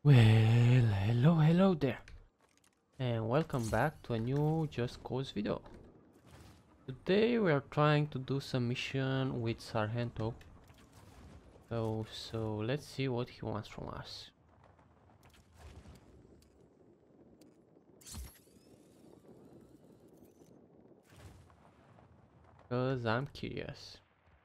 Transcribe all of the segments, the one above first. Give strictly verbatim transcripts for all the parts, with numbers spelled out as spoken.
Well, hello, hello there, and welcome back to a new Just Cause video. Today we are trying to do some mission with Sargento. So, so let's see what he wants from us. Cause I'm curious.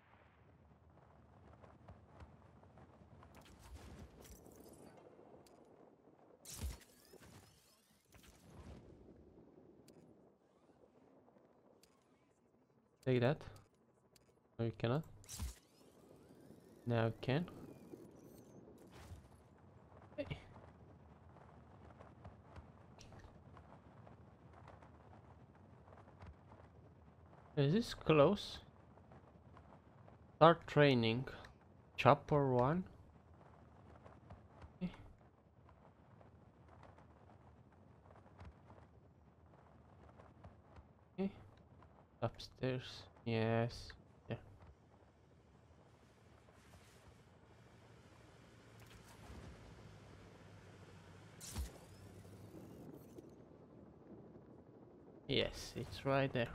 Take that. No, you cannot. Now you can. Hey. Is this close? Start training. Chopper one. Okay. Okay. Upstairs. Yes. Yeah. Yes, it's right there.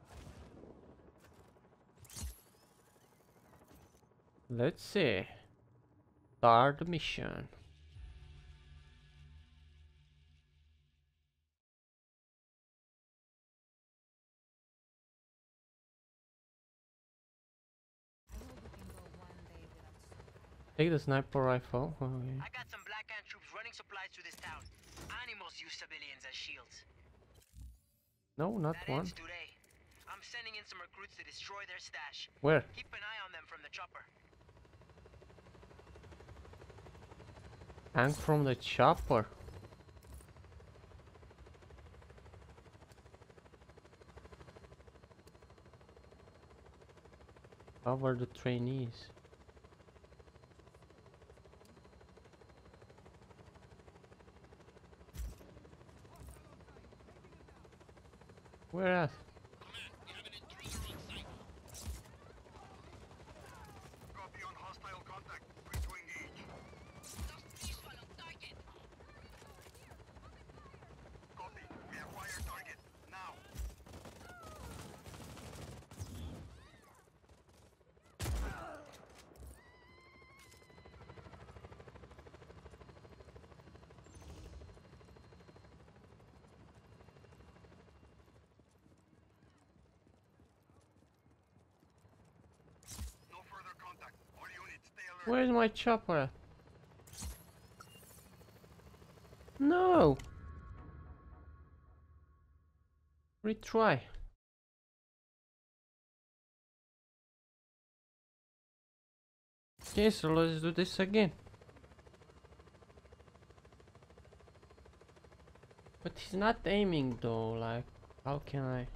Let's see. Start the mission. Take the sniper rifle. Oh, yeah. I got some Black Hand troops running supplies to this town. Animals use civilians as shields. No, not That one. ends today. I'm sending in some recruits to destroy their stash. Where? Keep an eye on them from the chopper. Tank from the chopper. Cover the trainees. Where at? Copy on hostile contact. Free to engage. Copy. We acquire target. Now. No further contact. All units stay alert. Where's my chopper at? No! Retry. Okay, so let's do this again. But he's not aiming though, like, how can I?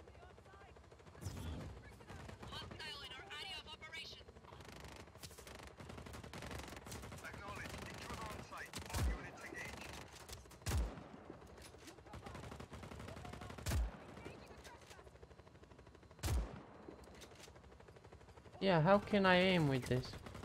Acknowledge. Intruder on site. All units engage. Yeah, how can I aim with this?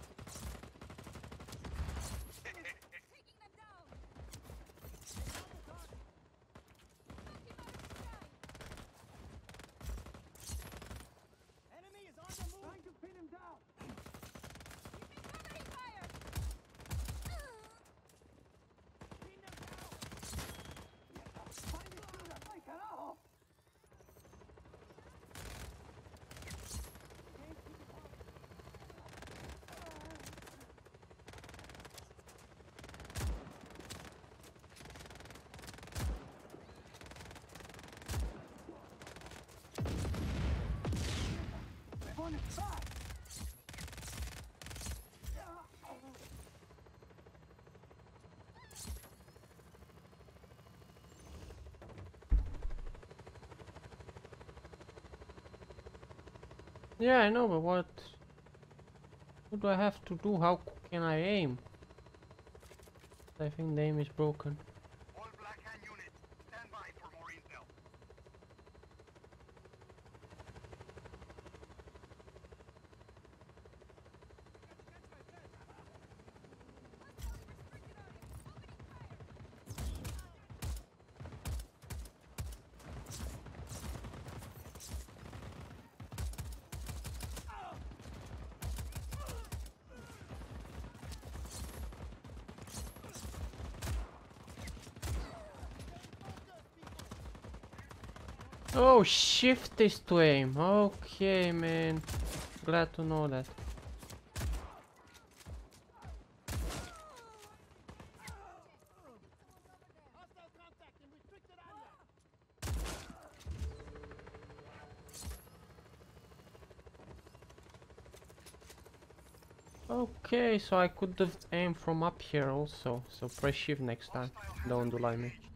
Yeah, I know, but what? What do I have to do? How can I aim? I think the aim is broken. All Black Hand units, stand by for more intel. Oh, shift is to aim. Okay, man. Glad to know that. Okay, so I could have aimed from up here also. So press shift next time. Don't lie me.